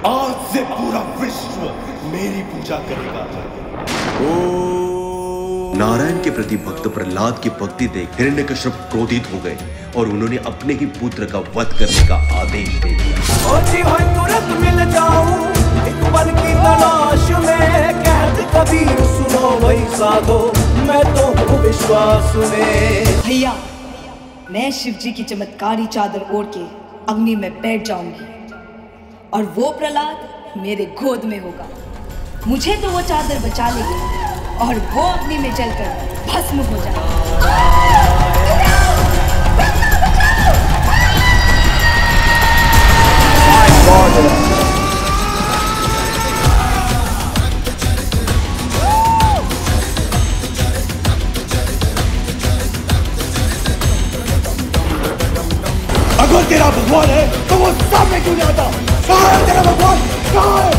आज से पूरा विश्व मेरी पूजा करेगा। नारायण के प्रति भक्त प्रहलाद की भक्ति देख हिरण्यकश्यप क्रोधित हो गए और उन्होंने अपने ही पुत्र का वध करने का आदेश दे दिया। तुरंत मिल जाऊं एक पल की तलाश में, कहत कबीर सुनो वही साधो, मैं तो हूँ विश्वास में। भैया, मैं शिव जी की चमत्कारी चादर ओढ़ के अग्नि में बैठ जाऊंगी और वो प्रहलाद मेरे गोद में होगा। मुझे तो वो चादर बचा लेगी और वो अग्नि में जलकर भस्म हो जाएगा। अगर तेरा भगवान है तो वो सामने क्यों नहीं आता? कहाँ है तेरा भगवान? कहाँ है?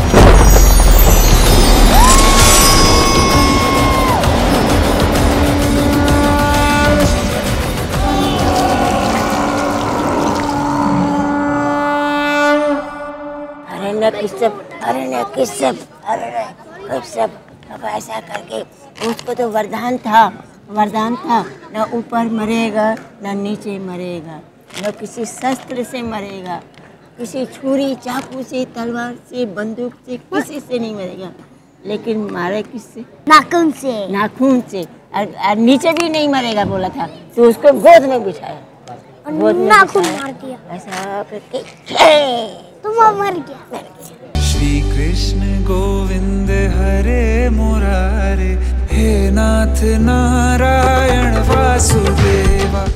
हिरण्यकश्यप अब ऐसा करके उसको तो वरदान था न ऊपर मरेगा न नीचे मरेगा, न किसी शस्त्र से मरेगा, किसी छुरी चाकू से तलवार से बंदूक से किसी से नहीं मरेगा, लेकिन मारे किससे? नाखून से और नीचे भी नहीं मरेगा बोला था, तो उसको गोद में बिठाया, गोद में नाखून मार दिया, ऐसा करके तो वो मर गया। श्री कृष्ण गोविंद हरे मुरारे, हे नाथ नारायण वासुदेवा।